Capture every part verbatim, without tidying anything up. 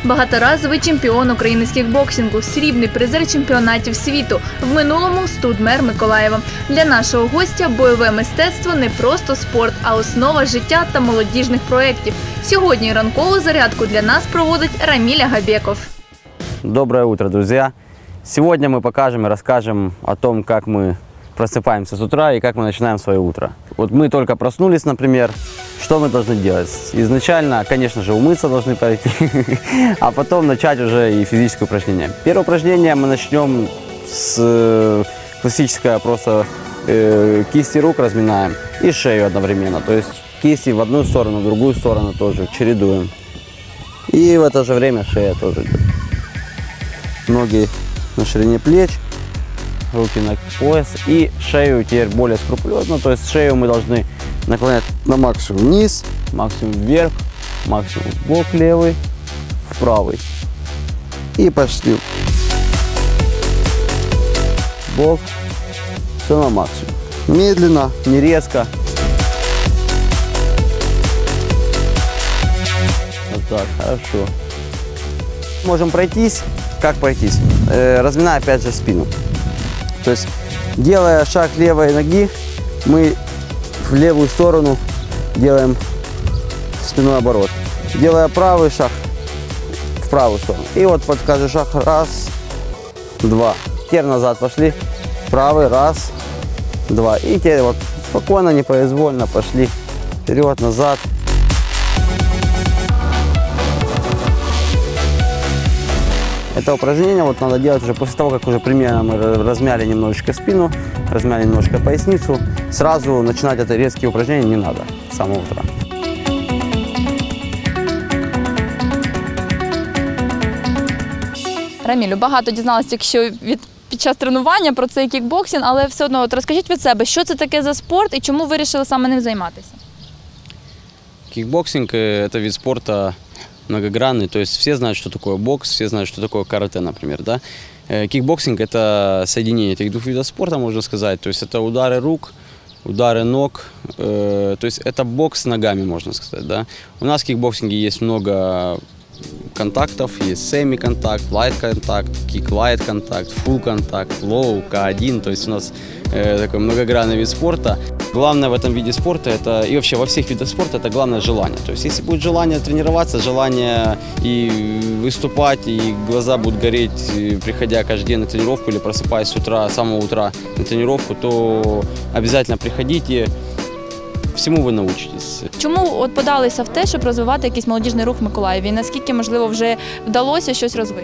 багаторазовий чемпіон України з кікбоксингу, срібний призер чемпіонатів світу, в минулому студмер Миколаєва. Для нашого гостя бойове мистецтво не просто спорт, а основа життя та молодіжних проєктів. Сьогодні ранкову зарядку для нас проводить Рамиль Агабеков. Доброе утро, друзья! Сегодня мы покажем и расскажем о том, как мы просыпаемся с утра и как мы начинаем свое утро. Вот мы только проснулись, например, что мы должны делать? Изначально, конечно же, умыться должны пойти, а потом начать уже и физическое упражнение. Первое упражнение мы начнем с классическое просто э, кисти рук разминаем и шею одновременно. То есть кисти в одну сторону, в другую сторону тоже чередуем. И в это же время шея тоже идет. Ноги на ширине плеч, руки на пояс и шею теперь более скрупулезно. То есть шею мы должны наклонять на максимум вниз, максимум вверх, максимум в бок левый, в правый. И пошли. Бок. Все на максимум. Медленно, не резко. Вот так, хорошо. Можем пройтись. Как пройтись? Э, разминая опять же спину. То есть, делая шаг левой ноги, мы в левую сторону делаем спиной оборот. Делая правый шаг в правую сторону. И вот под каждый шаг раз, два. Теперь назад пошли. Правый, раз, два. И теперь вот спокойно, непроизвольно пошли вперед, назад. Это упражнение вот надо делать уже после того, как уже примерно мы размяли немножечко спину, размяли немножко поясницу. Сразу начинать это резкие упражнения не надо с самого утра. Рамілю, багато дізналася, якщо від під час тренування про цей кікбоксинг, але все одно от розкажіть від себе, що це таке за спорт і чому вирішили саме ним займатися? Кикбоксинг – это вид спорта многогранный, то есть все знают, что такое бокс, все знают, что такое карате, например, да. Кикбоксинг – это соединение этих двух видов спорта, можно сказать, то есть это удары рук, удары ног, э, то есть это бокс ногами, можно сказать, да. У нас в кикбоксинге есть много контактов, есть семи-контакт, лайт-контакт, кик-лайт-контакт, фулл-контакт, лоу, ка один, то есть у нас э, такой многогранный вид спорта. Главное в этом виде спорта, это и вообще во всех видах спорта, это главное желание. То есть если будет желание тренироваться, желание и выступать, и глаза будут гореть, приходя каждый день на тренировку или просыпаясь с утра, с самого утра на тренировку, то обязательно приходите. Всьому ви научитесь. Чому от подалися в те, щоб розвивати якийсь молодіжний рух в Миколаєві? І наскільки, можливо, вже вдалося щось розвити?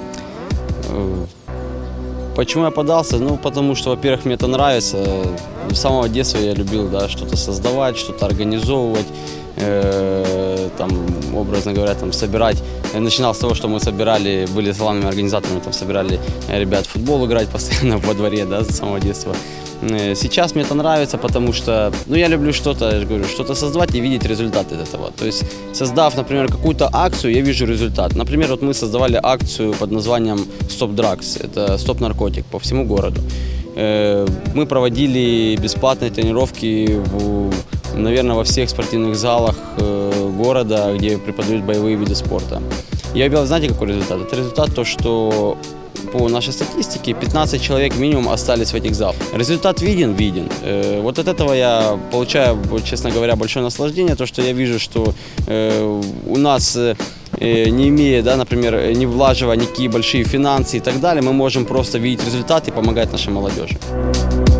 Почему я подался? Ну, потому что, во-первых, мне это нравится. С самого детства я любил, да, что-то создавать, что-то организовывать, э, там, образно говоря, там, собирать. Я начинал с того, что мы собирали, были главными организаторами, там, собирали ребят в футбол играть постоянно во дворе, да, с самого детства. Сейчас мне это нравится, потому что, ну, я люблю что-то, я говорю, что-то создавать и видеть результаты от этого. То есть, создав, например, какую-то акцию, я вижу результат. Например, вот мы создавали акцию под названием «Stop Drugs», это «Стоп наркотик» по всему городу. Мы проводили бесплатные тренировки, в, наверное, во всех спортивных залах города, где преподают боевые виды спорта. Я видел, знаете, какой результат? Это результат то, что по нашей статистике пятнадцать человек минимум остались в этих залах. Результат виден, виден. Вот от этого я получаю, честно говоря, большое наслаждение, то, что я вижу, что у нас, не имея, да, например, не влаживая никакие большие финансы и так далее, мы можем просто видеть результат и помогать нашей молодежи.